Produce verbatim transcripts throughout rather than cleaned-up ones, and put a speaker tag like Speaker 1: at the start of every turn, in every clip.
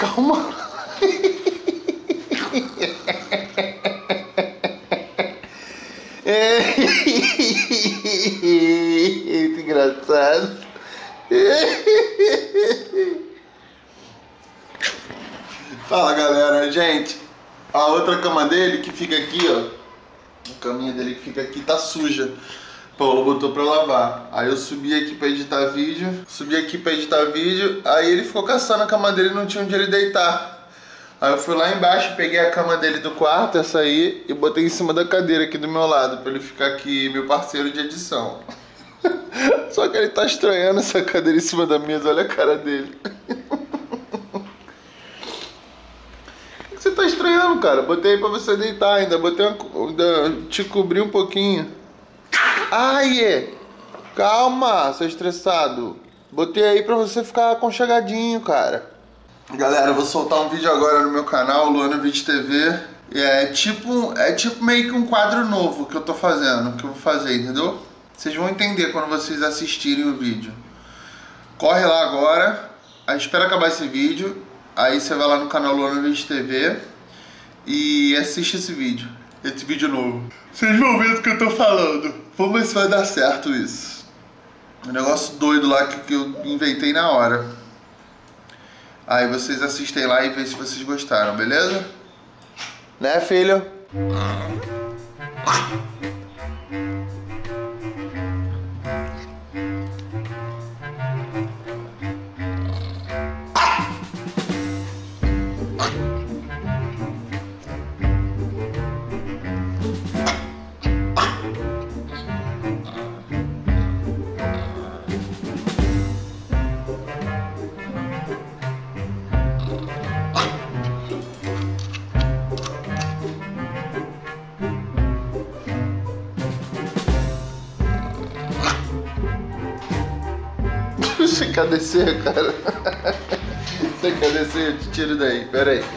Speaker 1: Calma. É muito engraçado. Fala, galera, gente. A outra cama dele que fica aqui, ó. A caminha dele que fica aqui tá suja. Paulo botou pra lavar. Aí eu subi aqui pra editar vídeo. Subi aqui pra editar vídeo. Aí ele ficou caçando a cama dele e não tinha onde ele deitar. Aí eu fui lá embaixo, peguei a cama dele do quarto, essa aí, e botei em cima da cadeira aqui do meu lado, pra ele ficar aqui, meu parceiro de edição. Só que ele tá estranhando essa cadeira em cima da mesa, olha a cara dele. O que você tá estranhando, cara? Botei pra você deitar ainda, botei uma, ainda te cobri um pouquinho. Ai, calma, seu estressado. Botei aí pra você ficar aconchegadinho, cara. Galera, eu vou soltar um vídeo agora no meu canal, Luana Vídeo T V. É tipo, é tipo meio que um quadro novo que eu tô fazendo, que eu vou fazer, entendeu? Vocês vão entender quando vocês assistirem o vídeo. Corre lá agora, aí espera acabar esse vídeo, aí você vai lá no canal Luana Vídeo T V e assiste esse vídeo, esse vídeo novo. Vocês vão ver do que eu tô falando. Vamos ver se vai dar certo isso. Um negócio doido lá que, que eu inventei na hora. Aí vocês assistem lá e veem se vocês gostaram, beleza? Né, filho? Você quer descer, cara? Você quer descer? Eu te tiro daí, pera aí.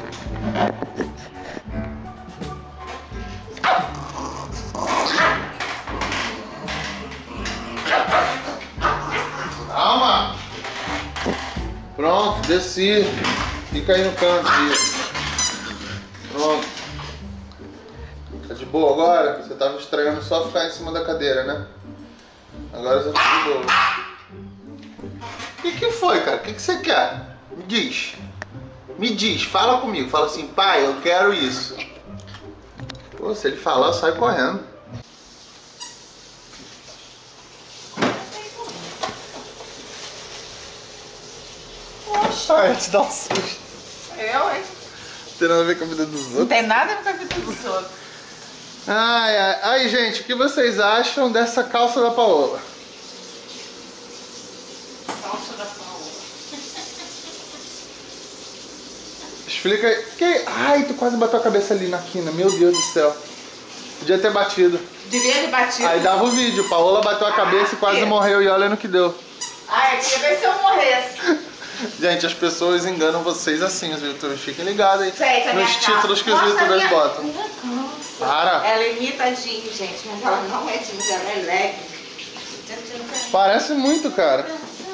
Speaker 1: Calma! Pronto, desci. Fica aí no canto, aí. Pronto. Tá de boa agora? Você tava estranhando só ficar em cima da cadeira, né? Agora você tá de boa. O que que foi, cara? O que que você quer? Me diz. Me diz, fala comigo. Fala assim, pai, eu quero isso. Pô, se ele falar, eu saio correndo. Ai, te dá um susto.
Speaker 2: Eu, hein?
Speaker 1: Não tem nada a ver com a vida dos outros.
Speaker 2: Não tem nada a ver com a vida dos outros.
Speaker 1: Ai, ai. Aí, gente, o que vocês acham dessa calça da Paola? Explica aí. Que... Ai, tu quase bateu a cabeça ali na quina. Meu Deus do céu. Podia ter batido.
Speaker 2: Devia ter batido.
Speaker 1: Aí dava o vídeo. Paola bateu a cabeça ah, e quase é. morreu. E olha no que deu.
Speaker 2: Ai, queria ver se eu morresse.
Speaker 1: Gente, as pessoas enganam vocês assim, os youtubers. Fiquem ligados aí
Speaker 2: gente,
Speaker 1: nos títulos que os youtubers minha... botam.
Speaker 2: Minha
Speaker 1: Para.
Speaker 2: Ela imita jeans, gente. Mas ela não é jeans, ela é leg.
Speaker 1: Parece muito, cara.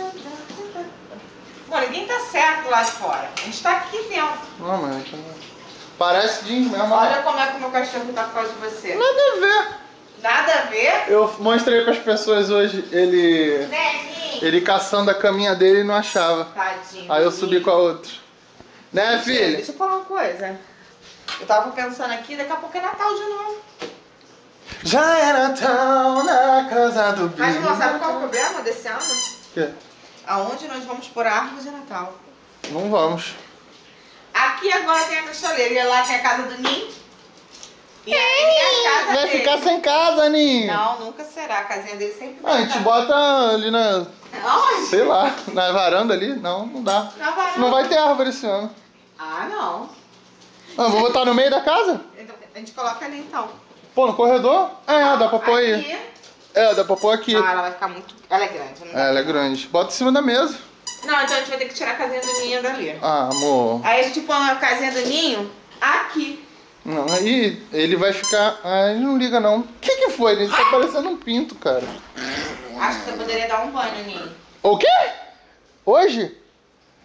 Speaker 2: Bom, ninguém tá certo lá de fora. A gente tá aqui dentro.
Speaker 1: Não, mas... Parece jeans mesmo.
Speaker 2: Olha como é que o meu cachorro tá por causa de você.
Speaker 1: Nada a ver.
Speaker 2: Nada a ver?
Speaker 1: Eu mostrei pras pessoas hoje ele...
Speaker 2: Neninho.
Speaker 1: Ele caçando a caminha dele e não achava.
Speaker 2: Tadinho.
Speaker 1: Aí eu subi com a outra. Né, filha?
Speaker 2: Deixa eu falar uma coisa. Eu tava pensando aqui, daqui a pouco é Natal de novo.
Speaker 1: Já é Natal na casa do Billy.
Speaker 2: Mas não sabe qual é o problema desse ano?
Speaker 1: O quê?
Speaker 2: Aonde nós vamos pôr a árvore de Natal?
Speaker 1: Não vamos.
Speaker 2: Aqui agora tem a cacholeira e lá tem a casa do Ninho. E aí a casa
Speaker 1: Vai
Speaker 2: dele.
Speaker 1: ficar sem casa, Ninho.
Speaker 2: Não, nunca será. A casinha dele sempre
Speaker 1: Ah, a gente bota ali na...
Speaker 2: Onde?
Speaker 1: Sei lá, na varanda ali. Não, não dá.
Speaker 2: Na varanda.
Speaker 1: Não vai ter árvore esse ano.
Speaker 2: Ah, não.
Speaker 1: Ah, vou botar no meio da casa?
Speaker 2: Então, a gente coloca ali então.
Speaker 1: Pô, no corredor? É, dá pra pôr aí.
Speaker 2: Aqui.
Speaker 1: É, dá pra pôr aqui.
Speaker 2: Ah, ela vai ficar muito... Ela é grande, não dá.
Speaker 1: É, ela é grande. Bota em cima da mesa.
Speaker 2: Não, então a gente vai ter que tirar a casinha do Ninho dali.
Speaker 1: Ah, amor.
Speaker 2: Aí a gente põe a casinha do Ninho aqui.
Speaker 1: Não, aí ele vai ficar... Ah, ele não liga não. O que que foi? Ele tá parecendo um pinto, cara.
Speaker 2: Acho que você poderia dar um banho, Ninho.
Speaker 1: O quê? Hoje?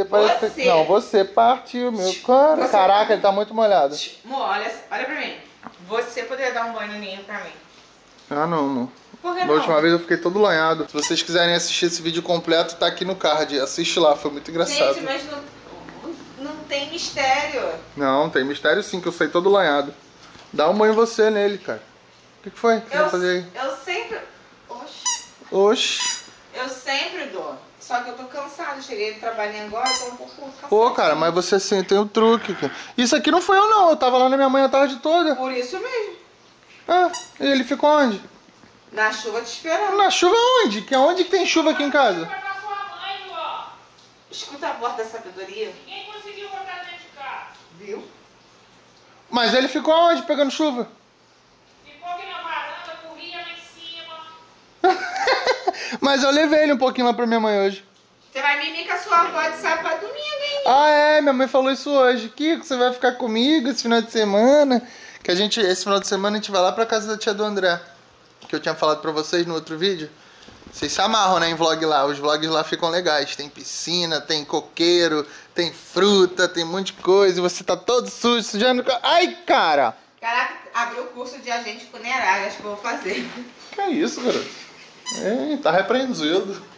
Speaker 1: Você parece...
Speaker 2: Você.
Speaker 1: Não, você partiu, meu cara.
Speaker 2: Você.
Speaker 1: Caraca, ele tá muito molhado.
Speaker 2: Amor, olha, olha pra mim. Você poderia dar um banho no ninho pra mim.
Speaker 1: Ah, não, amor.
Speaker 2: Por que
Speaker 1: Da
Speaker 2: não?
Speaker 1: última vez eu fiquei todo lanhado. Se vocês quiserem assistir esse vídeo completo, tá aqui no card. Assiste lá, foi muito engraçado.
Speaker 2: Gente, mas não, não tem mistério.
Speaker 1: Não, tem mistério sim, que eu saí todo lanhado. Dá um banho em você nele, cara. O que, que foi? O que
Speaker 2: Eu,
Speaker 1: vai fazer aí?
Speaker 2: eu sempre... Oxi.
Speaker 1: Oxi.
Speaker 2: Eu sempre dou. Só que eu tô cansada. Cheguei do trabalho agora, tô um pouco cansada.
Speaker 1: Pô, cara, mas você sim tem o truque, cara. Isso aqui não foi eu, não. Eu tava lá na minha mãe a tarde toda.
Speaker 2: Por isso mesmo.
Speaker 1: Ah, e ele ficou onde?
Speaker 2: Na chuva te esperando.
Speaker 1: Na chuva onde? Que onde que tem chuva aqui em casa?
Speaker 3: Vai pra sua mãe, ó.
Speaker 2: Escuta a voz da sabedoria.
Speaker 3: Quem conseguiu botar dentro de casa?
Speaker 2: Viu?
Speaker 1: Mas ele ficou onde pegando chuva?
Speaker 3: Ficou aqui na varanda, corria lá em cima.
Speaker 1: Mas eu levei ele um pouquinho lá pra minha mãe hoje.
Speaker 2: Você vai mimir com a sua avó de sábado pra domingo, hein?
Speaker 1: Ah, é, minha mãe falou isso hoje. Kiko, você vai ficar comigo esse final de semana? Que a gente, esse final de semana a gente vai lá pra casa da tia do André. Que eu tinha falado pra vocês no outro vídeo. Vocês se amarram, né, em vlog lá. Os vlogs lá ficam legais. Tem piscina, tem coqueiro, tem fruta, tem um monte de coisa. E você tá todo sujo, sujando... Ai, cara!
Speaker 2: Caraca, abriu o curso de agente funerário. Acho que eu vou fazer.
Speaker 1: Que é isso, garoto? É, tá repreendido.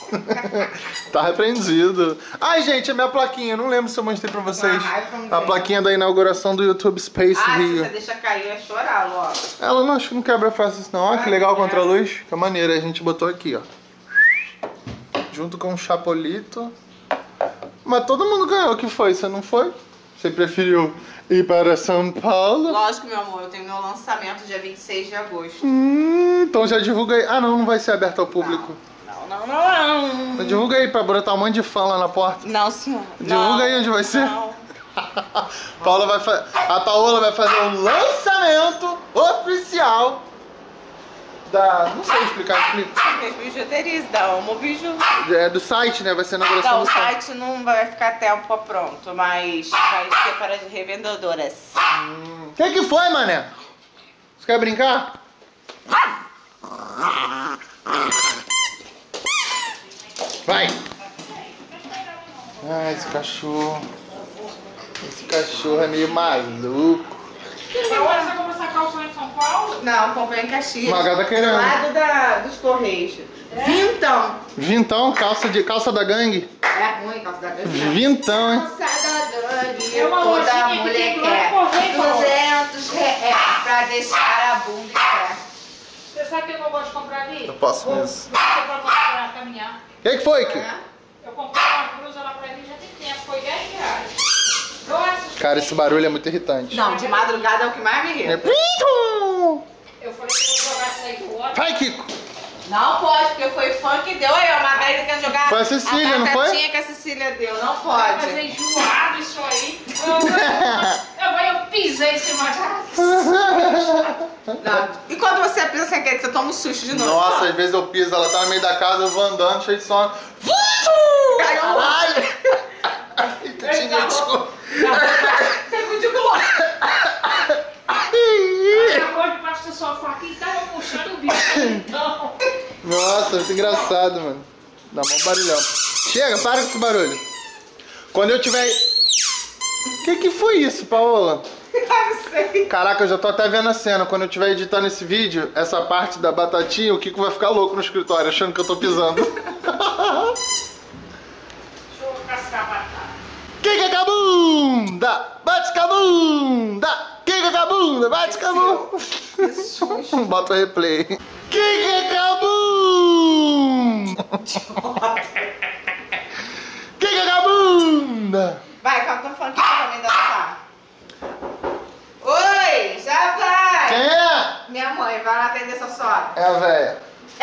Speaker 1: Tá repreendido. Ai, gente, a minha plaquinha. Eu não lembro se eu mostrei pra vocês.
Speaker 2: Uma raiva como
Speaker 1: A
Speaker 2: tem.
Speaker 1: plaquinha da inauguração do YouTube Space
Speaker 2: Ah, se
Speaker 1: Rio.
Speaker 2: você deixa cair, eu ia chorar logo.
Speaker 1: Ela não, acho que não quebra fácil isso não. Olha que legal contra a luz. Que maneira. A gente botou aqui, ó. Junto com o Chapolito. Mas todo mundo ganhou. O que foi? Você não foi? Você preferiu ir para São Paulo?
Speaker 2: Lógico, meu amor. Eu tenho meu lançamento dia vinte e seis de agosto.
Speaker 1: Hum, então já divulga aí. Ah, não, não vai ser aberto ao público.
Speaker 2: Não, não, não, não.
Speaker 1: Então divulga aí pra brotar um monte de fã lá na porta.
Speaker 2: Não, senhor.
Speaker 1: Divulga
Speaker 2: não,
Speaker 1: aí onde vai ser.
Speaker 2: Não.
Speaker 1: Paula vai fa... A Paola vai fazer um lançamento oficial da... Não sei explicar, explica.
Speaker 2: As bijuterias da Homo Biju.
Speaker 1: É do site, né? Vai ser na inauguração
Speaker 2: Não, o
Speaker 1: do site.
Speaker 2: site não vai ficar tempo pronto, mas vai ser para as revendedoras.
Speaker 1: O que que foi, mané? Você quer brincar? Vai! Ah, esse cachorro. Esse cachorro é meio maluco.
Speaker 3: Pra onde você comprou essa calça lá em São Paulo?
Speaker 2: Não, comprei em Caxias.
Speaker 1: Maga tá querendo.
Speaker 2: Do lado da, dos Correios. Vintão.
Speaker 1: Vintão, calça, de, calça da gangue.
Speaker 2: É ruim, calça da gangue.
Speaker 1: Vintão, hein?
Speaker 2: Calça da gangue.
Speaker 3: É uma
Speaker 2: Toda
Speaker 3: lojinha que
Speaker 2: mulher
Speaker 3: tem lá
Speaker 2: quer.
Speaker 3: no Correio, Paulo.
Speaker 2: duzentos reais pra deixar a bunda em pé.
Speaker 3: Você sabe o que eu gosto de comprar ali?
Speaker 1: Eu posso mesmo.
Speaker 3: Você pode comprar, caminhar.
Speaker 1: O que que foi, Kiko?
Speaker 2: É.
Speaker 3: Eu comprei uma blusa lá pra mim já tem tempo, foi dez reais. Nossa,
Speaker 1: Cara, esse barulho é muito irritante.
Speaker 2: Não, de madrugada é o que mais me
Speaker 1: É...
Speaker 2: irrita.
Speaker 3: eu falei que eu vou jogar isso aí do outro.
Speaker 1: Vai, Kiko!
Speaker 2: Não pode, porque foi fã que deu. Aí, ó, a Margarida quer jogar
Speaker 1: Foi a Cecília, não foi?
Speaker 2: batatinha que a Cecília deu. Não
Speaker 3: Mas é
Speaker 2: pode.
Speaker 3: enjoado isso aí. Eu, eu, eu, eu pisei em cima da...
Speaker 2: Não. E quando você pensa que você toma um susto de novo?
Speaker 1: Nossa, às vezes eu piso, ela tá no meio da casa, eu vou andando, cheio de sono.
Speaker 2: Caiu.
Speaker 1: Caralho! Tu tinha desculpa.
Speaker 2: Você podia colocar.
Speaker 3: Agora debaixo do sofá aqui tava puxando o bicho. Então...
Speaker 1: Nossa, muito engraçado, mano. Dá mó barulhão. Chega, para com esse barulho. Quando eu tiver... O que que foi isso, Paola?
Speaker 2: Não sei.
Speaker 1: Caraca, eu já tô até vendo a cena. Quando eu estiver editando esse vídeo, essa parte da batatinha, o Kiko vai ficar louco no escritório, achando que eu tô pisando.
Speaker 3: Deixa eu cascar a batata.
Speaker 1: Kika Cabunda! Bate cabunda! Kika Cabunda! Bate cabunda! Bota o replay. Kika Cabunda! Kika Cabunda!
Speaker 2: Vai, canta um funk pra mim dançar. Oi, já vai.
Speaker 1: Quem é?
Speaker 2: Minha mãe, vai lá atender sua sogra.
Speaker 1: É a véia.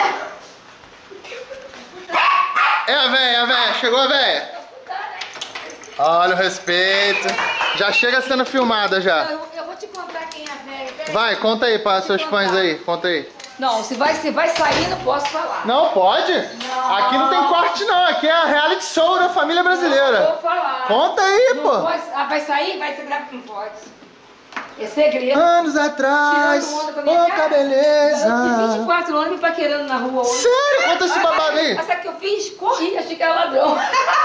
Speaker 1: É a véia, é a véia. Chegou a véia. Olha o respeito. Já chega sendo filmada já.
Speaker 4: Eu, eu vou te contar quem é a velha.
Speaker 1: Vai, conta aí para seus fãs aí. Conta aí.
Speaker 4: Não, se vai, se vai sair, não posso falar.
Speaker 1: Não, pode?
Speaker 4: Não.
Speaker 1: Aqui não tem corte não. Aqui é a reality show da família
Speaker 4: Não
Speaker 1: brasileira.
Speaker 4: vou falar.
Speaker 1: Conta aí,
Speaker 4: Não
Speaker 1: pô.
Speaker 4: pode, ah, vai sair? Vai ser bravo que não pode. É segredo.
Speaker 1: Anos atrás,
Speaker 4: Tirando onda com a minha
Speaker 1: pouca
Speaker 4: cara.
Speaker 1: beleza.
Speaker 4: Eu tenho vinte e quatro anos me paquerando na rua hoje.
Speaker 1: Sério? Conta esse babado aí.
Speaker 4: Mas sabe o que eu fiz? Corri, achei que era ladrão.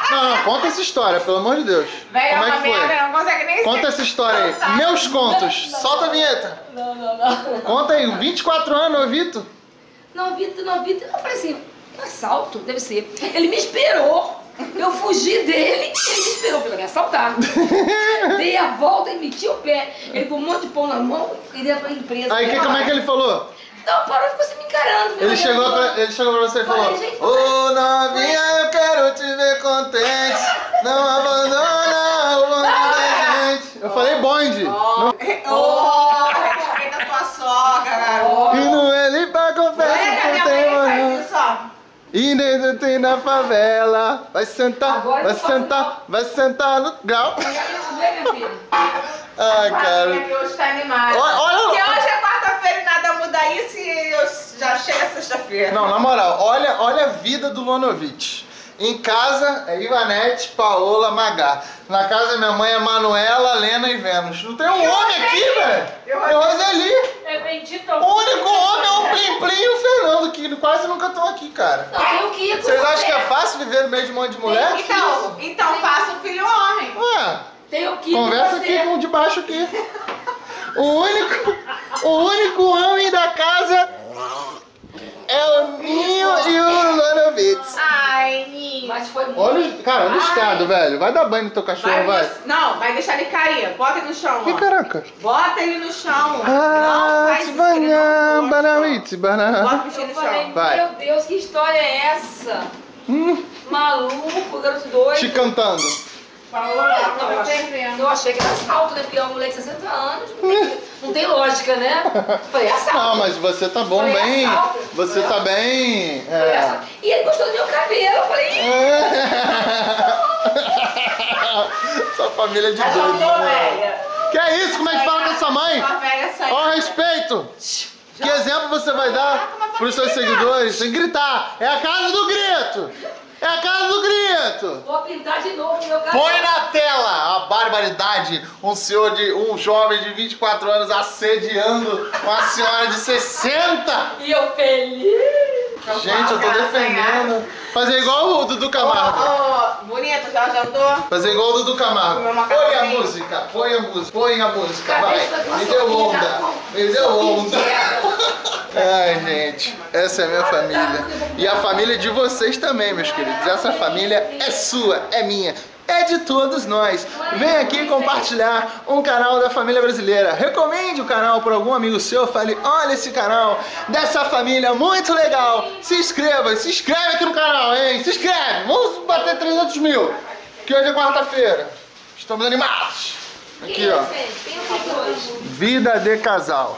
Speaker 1: Não, não, conta essa história, pelo amor de Deus.
Speaker 2: Velho, é
Speaker 1: Como é
Speaker 2: uma
Speaker 1: que foi?
Speaker 2: merda, não consegue nem
Speaker 1: Conta
Speaker 2: ser-
Speaker 1: essa história aí.
Speaker 2: contar.
Speaker 1: Meus contos.
Speaker 3: Não, não.
Speaker 1: Solta a vinheta.
Speaker 3: Não, não, não.
Speaker 1: Conta aí, vinte e quatro anos, ô Vitor.
Speaker 3: Não, Vitor, não, Vitor. Eu falei assim, assalto, deve ser. Ele me esperou. Eu fugi dele, ele me esperou pra me assaltar. Dei a volta e meti o pé. Ele com um monte de pão na mão e deu pra empresa.
Speaker 1: Aí, que, como é que ele falou?
Speaker 3: Não, parou, ficou assim me encarando.
Speaker 1: Ele chegou, pra, ele chegou pra você e falou:
Speaker 3: Falei, gente,
Speaker 1: Ô novinha, eu quero te ver contente. Não abandona o bonde da gente. Eu falei bonde.
Speaker 2: Ô, respeita a tua sogra, garoto.
Speaker 1: E no ele pra confessa
Speaker 2: Olha que a
Speaker 1: que
Speaker 2: minha
Speaker 1: tem
Speaker 2: mãe
Speaker 1: mano.
Speaker 2: faz isso, ó.
Speaker 1: E dentro tem na favela. Vai sentar,
Speaker 3: Agora
Speaker 1: vai
Speaker 3: eu faço
Speaker 1: sentar, vai sentar no grau.
Speaker 3: Minha filha.
Speaker 1: Ai,
Speaker 2: A
Speaker 1: cara.
Speaker 2: família de hoje tá animada.
Speaker 1: Olha- olha-
Speaker 2: Porque hoje é quarta-feira e nada muda isso e eu já chega sexta-feira.
Speaker 1: Não, na moral, olha, olha a vida do Lonovitch. Em casa é Ivanete, Paola, Magá. Na casa da minha mãe é Manuela, Lena e Vênus. Não tem um
Speaker 2: E
Speaker 1: homem aqui,
Speaker 2: Roseli?
Speaker 1: velho.
Speaker 2: E
Speaker 1: E
Speaker 2: Roseli?
Speaker 1: Roseli.
Speaker 3: É bendito.
Speaker 1: O único homem é o Plim Plim e o Fernando, que quase nunca estão aqui, cara.
Speaker 3: Não, tem o que ir com
Speaker 1: Vocês acham
Speaker 3: você.
Speaker 1: que é fácil viver no meio de um monte de mulher?
Speaker 2: Então, então faça um filho homem.
Speaker 1: Ué,
Speaker 3: Tem o que ir com
Speaker 1: conversa
Speaker 3: você.
Speaker 1: aqui com o de baixo aqui. O único, o único homem da casa é o Ninho e o Lonovitch.
Speaker 2: Ai, Ninho.
Speaker 3: Mas foi muito.
Speaker 1: Olha, o- cara, olha o estado, velho. Vai dar banho no teu cachorro,
Speaker 2: Vai,
Speaker 1: vai.
Speaker 2: você- Não, vai deixar ele cair. Bota ele no chão,
Speaker 1: Que
Speaker 2: ó.
Speaker 1: caraca.
Speaker 2: Bota ele no chão.
Speaker 1: Ah,
Speaker 2: não faz isso, que ele
Speaker 1: banhar,
Speaker 2: não gosta.
Speaker 1: banawitz, banana.
Speaker 2: Bota o bichinho
Speaker 3: Eu
Speaker 2: no
Speaker 3: falei,
Speaker 2: chão.
Speaker 1: Vai.
Speaker 3: meu Deus, que história é essa?
Speaker 1: Hum,
Speaker 3: Maluco, garoto doido.
Speaker 1: te cantando.
Speaker 3: Não, eu, achei, eu achei que era assalto, né? Porque é uma mulher de sessenta anos, não tem, não tem lógica, né? Falei, assalto.
Speaker 1: Não, mas você tá bom,
Speaker 3: Foi
Speaker 1: bem.
Speaker 3: assalto.
Speaker 1: Você tá bem.
Speaker 3: Foi
Speaker 1: É.
Speaker 3: assalto. E ele gostou do meu cabelo, eu falei,
Speaker 1: Sua família é de
Speaker 2: Achou
Speaker 1: doido.
Speaker 2: que eu velha.
Speaker 1: Que é isso? Como é que fala com a sua mãe?
Speaker 2: Sua velha sangue.
Speaker 1: Ó, respeito. Que exemplo você vai dar pros seus seguidores? Sem gritar. É a casa do grito. É a casa do grito.
Speaker 3: vou pintar de novo o meu cabelo.
Speaker 1: Põe na tela a barbaridade. Um senhor de. Um jovem de vinte e quatro anos assediando uma senhora de sessenta.
Speaker 3: E eu feliz.
Speaker 1: Gente, eu tô defendendo. Fazer igual o Dudu
Speaker 2: Ô,
Speaker 1: Camargo.
Speaker 2: ô, bonito, já jantou?
Speaker 1: Fazer igual o Dudu Camargo.
Speaker 2: Comer uma
Speaker 1: Põe a
Speaker 2: cachaçinha.
Speaker 1: música, põe a música, põe a música,
Speaker 3: Cadê
Speaker 1: vai.
Speaker 3: essa
Speaker 1: Me
Speaker 3: nossa
Speaker 1: deu
Speaker 3: filha?
Speaker 1: onda. Me deu onda. Ai, gente, essa é a minha família. E a família de vocês também, meus queridos. Essa família é sua, é minha. É de todos nós. Vem aqui compartilhar um canal da família brasileira. Recomende o canal para algum amigo seu. Fale, olha esse canal dessa família muito legal. Se inscreva, se inscreve aqui no canal, hein? Se inscreve. Vamos bater trezentos mil. Que hoje é quarta-feira. Estamos animados. Aqui, ó.
Speaker 3: Tem o que hoje?
Speaker 1: Vida de casal.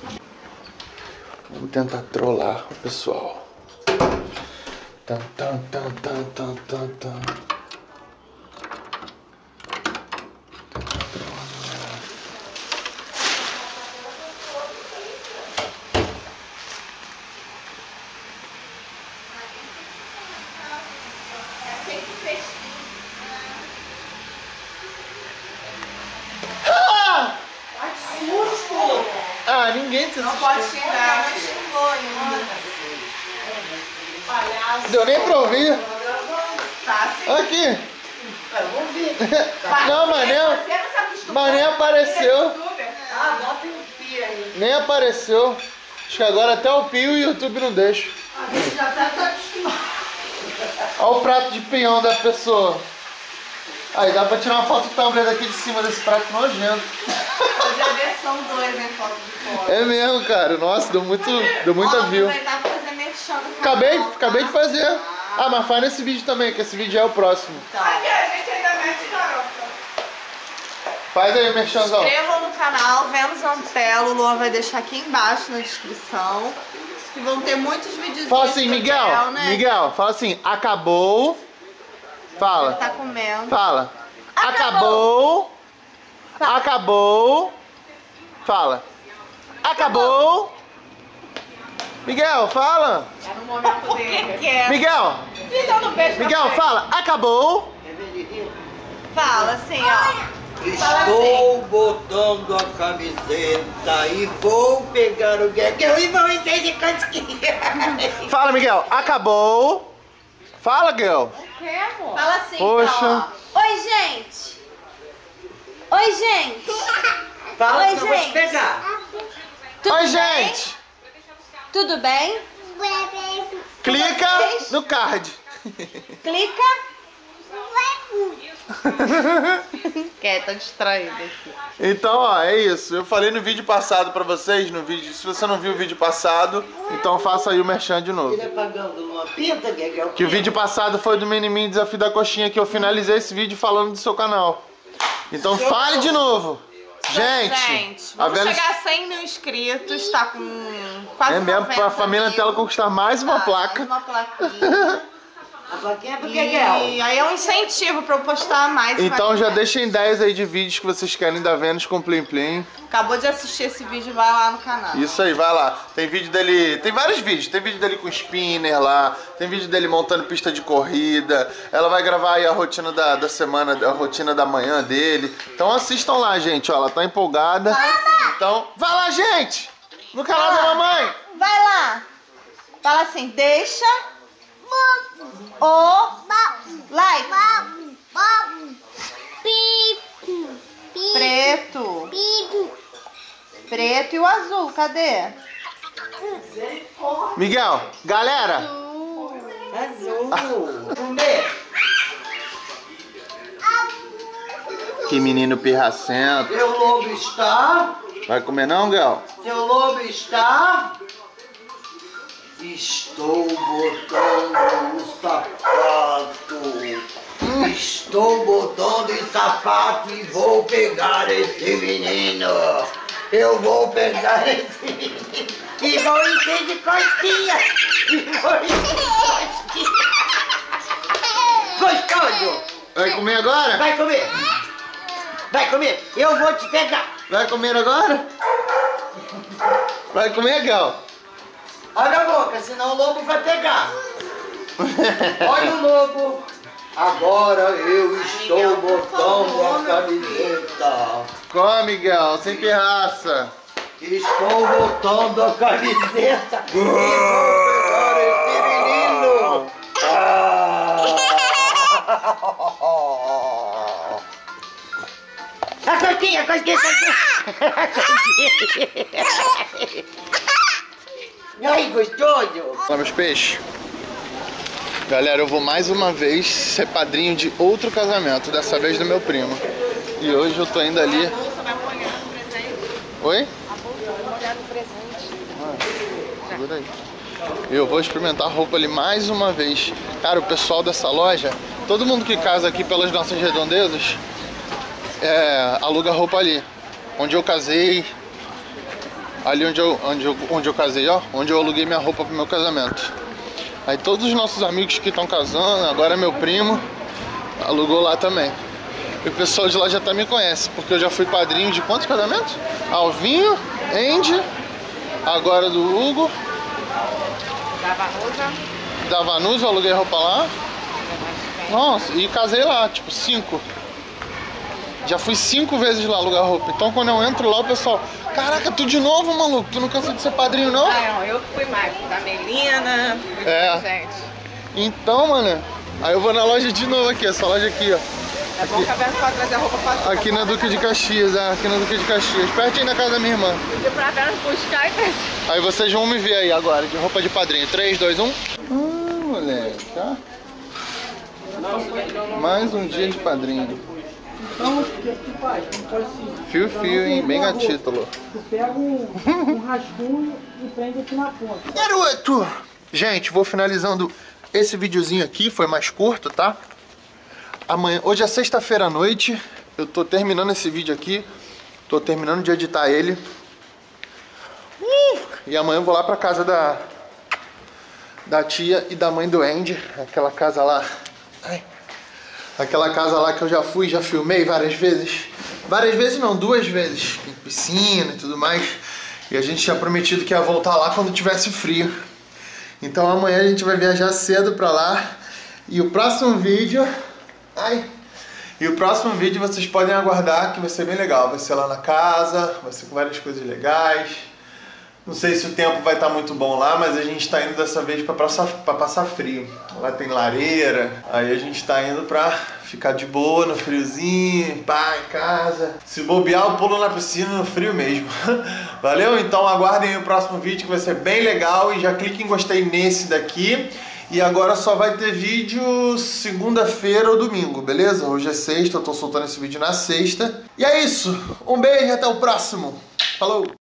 Speaker 1: Vamos tentar trollar o pessoal. Tan, tan, tan, tan, tan, tan, tan. Ah! Ah, ninguém se
Speaker 2: Não pode xingar. Não xingou ainda. Palhaço.
Speaker 1: deu nem pra ouvir.
Speaker 2: Tá assim.
Speaker 1: Aqui.
Speaker 2: Vamos ver.
Speaker 1: Não, mas nem,
Speaker 2: Você não se acostumou.
Speaker 1: mas nem apareceu.
Speaker 2: Ah, bota o pi aí.
Speaker 1: Nem apareceu. Acho que agora até o Pio e o YouTube não deixam.
Speaker 2: A gente já tá tá acostumado.
Speaker 1: Olha o prato de pinhão da pessoa. Aí dá pra tirar uma foto também daqui de cima desse prato nojento.
Speaker 2: Fazer a versão dois, hein, foto de fora.
Speaker 1: É mesmo, cara. Nossa, deu muito, deu muita
Speaker 2: Ó,
Speaker 1: view.
Speaker 2: aproveitar pra fazer merchan do
Speaker 1: Acabei,
Speaker 2: canal,
Speaker 1: acabei de
Speaker 2: tá?
Speaker 1: fazer. Ah, mas faz nesse vídeo também, que esse vídeo é o próximo.
Speaker 2: Então, a gente ainda mete garota.
Speaker 1: Faz aí o merchanzão.
Speaker 2: Inscrevam no canal Vênus Antelo, o Luan vai deixar aqui embaixo na descrição. Que vão ter muitos vídeos.
Speaker 1: Fala assim, Miguel.
Speaker 2: né?
Speaker 1: Miguel, fala assim, acabou. Fala.
Speaker 2: Tá comendo.
Speaker 1: Fala. Acabou. Acabou. Fala. Acabou. Miguel, fala.
Speaker 2: É no momento dele. Que é?
Speaker 1: Miguel,
Speaker 2: Então não beijo pra
Speaker 1: Miguel,
Speaker 2: frente.
Speaker 1: fala. Acabou.
Speaker 2: Fala assim, ó.
Speaker 5: Estou botando a camiseta e vou pegar o guegueu e vou encher de casquinha.
Speaker 1: Fala, Miguel. Acabou. Fala, Girl.
Speaker 2: O que, amor? Fala assim,
Speaker 1: Poxa.
Speaker 2: então, ó. Oi, gente. Oi, gente.
Speaker 5: Fala,
Speaker 2: Oi,
Speaker 5: senão eu vou te
Speaker 2: gente.
Speaker 5: pegar.
Speaker 2: Tudo
Speaker 1: Oi,
Speaker 2: bem?
Speaker 1: gente.
Speaker 2: Tudo bem?
Speaker 1: Clica
Speaker 2: vocês?
Speaker 1: no card.
Speaker 2: Clica. Quer, tá distraído aqui.
Speaker 1: Então, ó, é isso. Eu falei no vídeo passado pra vocês, no vídeo. Se você não viu o vídeo passado, então faça aí o merchan de novo.
Speaker 5: Ele é pagando numa pinta, que é o
Speaker 1: Que o vídeo passado foi do Menimin Desafio da Coxinha, que eu finalizei esse vídeo falando do seu canal. Então fale de novo. Gente,
Speaker 2: Gente,
Speaker 1: a
Speaker 2: vamos
Speaker 1: Vênus...
Speaker 2: chegar a cem mil inscritos, tá com quase
Speaker 1: É mesmo,
Speaker 2: noventa
Speaker 1: pra família
Speaker 2: mil.
Speaker 1: Tela conquistar mais uma
Speaker 2: Tá,
Speaker 1: placa.
Speaker 2: Uma plaquinha.
Speaker 5: A plaquinha é porque
Speaker 2: E
Speaker 5: é
Speaker 2: aí é um incentivo pra eu postar mais.
Speaker 1: Então
Speaker 2: mais
Speaker 1: já
Speaker 2: vezes.
Speaker 1: deixem dez aí de vídeos que vocês querem da Vênus com Plim Plim.
Speaker 2: Acabou de assistir esse vídeo, vai lá no canal.
Speaker 1: Isso aí, vai lá. Tem vídeo dele, tem vários vídeos. Tem vídeo dele com spinner lá, tem vídeo dele montando pista de corrida. Ela vai gravar aí a rotina da, da semana, a rotina da manhã dele. Então assistam lá, gente, ó, ela tá empolgada. Então, vai lá, gente! No canal da mamãe!
Speaker 2: Vai lá. Fala assim, deixa o like. Preto. Preto e o azul, cadê?
Speaker 1: Miguel, galera!
Speaker 5: azul. Comer.
Speaker 1: Que menino pirracento.
Speaker 5: Seu lobo está.
Speaker 1: Vai comer não, Miguel?
Speaker 5: Seu lobo está. Estou botando o sapato. Estou botando o sapato e vou pegar esse menino. Eu vou pegar esse menino e vou encher de cosquinha. E vou encher de cosquinha. Gostoso.
Speaker 1: Vai comer agora?
Speaker 5: Vai comer. Vai comer. Eu vou te pegar.
Speaker 1: Vai comer agora? Vai comer, Miguel?
Speaker 5: Olha a boca, senão o lobo vai pegar. Olha o lobo. Agora eu estou botando a camiseta.
Speaker 1: Come, Miguel, sem pirraça.
Speaker 5: Estou botando a camiseta e vou pegar esse menino. Ah. A cosquinha, a cosquinha, a cosquinha. Ai, gostoso.
Speaker 1: Olha meus peixes. Galera, eu vou mais uma vez ser padrinho de outro casamento, dessa vez do meu primo. E hoje eu tô indo ali.
Speaker 2: A bolsa vai molhar no presente.
Speaker 1: Oi?
Speaker 2: A bolsa vai molhar no presente.
Speaker 1: Ah, segura aí. Eu vou experimentar a roupa ali mais uma vez. Cara, o pessoal dessa loja, todo mundo que casa aqui pelas nossas redondezas, é, aluga roupa ali. Onde eu casei, ali onde eu, onde, eu, onde eu casei, ó, onde eu aluguei minha roupa pro meu casamento. Aí todos os nossos amigos que estão casando, agora meu primo, alugou lá também. E o pessoal de lá já até me conhece, porque eu já fui padrinho de quantos casamentos? Alvinho, Andy, agora do Hugo.
Speaker 2: Da Vanusa.
Speaker 1: Da Vanusa, eu aluguei roupa lá. Nossa, e casei lá, tipo, cinco. Já fui cinco vezes lá alugar roupa. Então quando eu entro lá, o pessoal... Caraca, tu de novo, maluco? Tu não cansa de ser padrinho, não?
Speaker 2: Ah, não, eu que fui mais. Da Melina,
Speaker 1: É.
Speaker 2: gente.
Speaker 1: Então, mano, aí eu vou na loja de novo aqui, essa loja aqui, ó.
Speaker 2: É bom que a Vera pode trazer a roupa pra
Speaker 1: Aqui na Duque de Caxias, é, aqui na Duque de Caxias, pertinho da casa da minha irmã.
Speaker 2: pedir pra Vera buscar e trazer.
Speaker 1: Aí vocês vão me ver aí agora, de roupa de padrinho. três, dois, um. Ah, moleque, tá? Mais um dia de padrinho.
Speaker 6: Então, o que tu faz? Tu faz assim.
Speaker 1: Fio, fio, hein? Bem a título.
Speaker 6: Tu pega um, um rascunho e prende aqui na ponta.
Speaker 1: Garoto! Gente, vou finalizando esse videozinho aqui, foi mais curto, tá? Amanhã, hoje é sexta-feira à noite, eu tô terminando esse vídeo aqui, tô terminando de editar ele. Uh! E amanhã eu vou lá pra casa da, da tia e da mãe do Andy, aquela casa lá. Ai. Aquela casa lá que eu já fui, já filmei várias vezes. Várias vezes não, duas vezes. Tem piscina e tudo mais. E a gente tinha prometido que ia voltar lá quando tivesse frio. Então amanhã a gente vai viajar cedo pra lá. E o próximo vídeo... Ai! E o próximo vídeo vocês podem aguardar, que vai ser bem legal. Vai ser lá na casa, vai ser com várias coisas legais. Não sei se o tempo vai estar muito bom lá, mas a gente tá indo dessa vez pra passar, pra passar frio. Lá tem lareira, aí a gente tá indo pra ficar de boa no friozinho, pá, em casa. Se bobear, eu pulo na piscina no frio mesmo. Valeu? Então aguardem o próximo vídeo que vai ser bem legal e já clique em gostei nesse daqui. E agora só vai ter vídeo segunda-feira ou domingo, beleza? Hoje é sexta, eu tô soltando esse vídeo na sexta. E é isso, um beijo e até o próximo. Falou!